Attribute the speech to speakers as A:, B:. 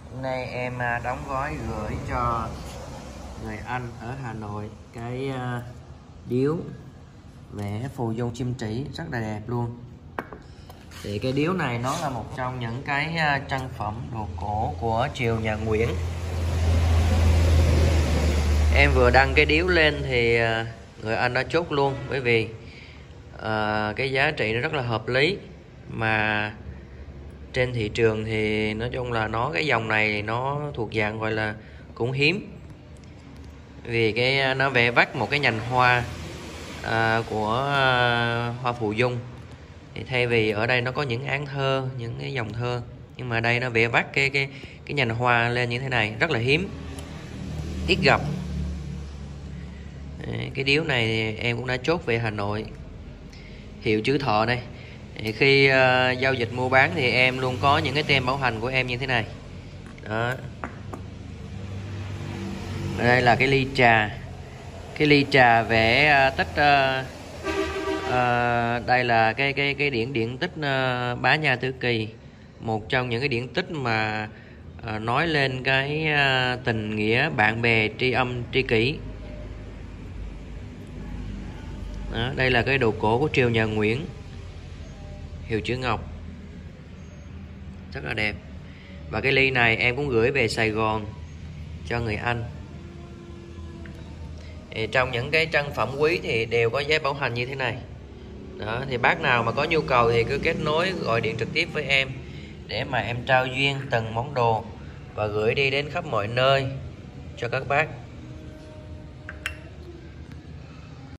A: Nay em đóng gói gửi cho người anh ở Hà Nội cái điếu vẽ phù dung chim trĩ rất là đẹp luôn. Thì cái điếu này nó là một trong những cái trang phẩm đồ cổ của triều nhà Nguyễn. Em vừa đăng cái điếu lên thì người anh đã chốt luôn, bởi vì cái giá trị nó rất là hợp lý, mà trên thị trường thì nói chung là cái dòng này nó thuộc dạng gọi là cũng hiếm, vì nó vẽ vắt một cái nhành hoa của hoa phù dung. Thì thay vì ở đây nó có những áng thơ, những cái dòng thơ, nhưng mà ở đây nó vẽ vắt cái nhành hoa lên như thế này, rất là hiếm, ít gặp. Cái điếu này thì em cũng đã chốt về Hà Nội, hiệu chữ Thọ đây. Thì khi giao dịch mua bán thì em luôn có những cái tem bảo hành của em như thế này đó. Đây là cái ly trà vẽ tích đây là cái điển tích Bá Nha Tử Kỳ, một trong những cái điển tích mà nói lên cái tình nghĩa bạn bè tri âm tri kỷ đó. Đây là cái đồ cổ của triều nhà Nguyễn, hiệu chữ ngọc, rất là đẹp. Và cái ly này em cũng gửi về Sài Gòn cho người anh. Thì trong những cái trang phẩm quý thì đều có giấy bảo hành như thế này đó. Thì bác nào mà có nhu cầu thì cứ kết nối gọi điện trực tiếp với em để mà em trao duyên từng món đồ và gửi đi đến khắp mọi nơi cho các bác.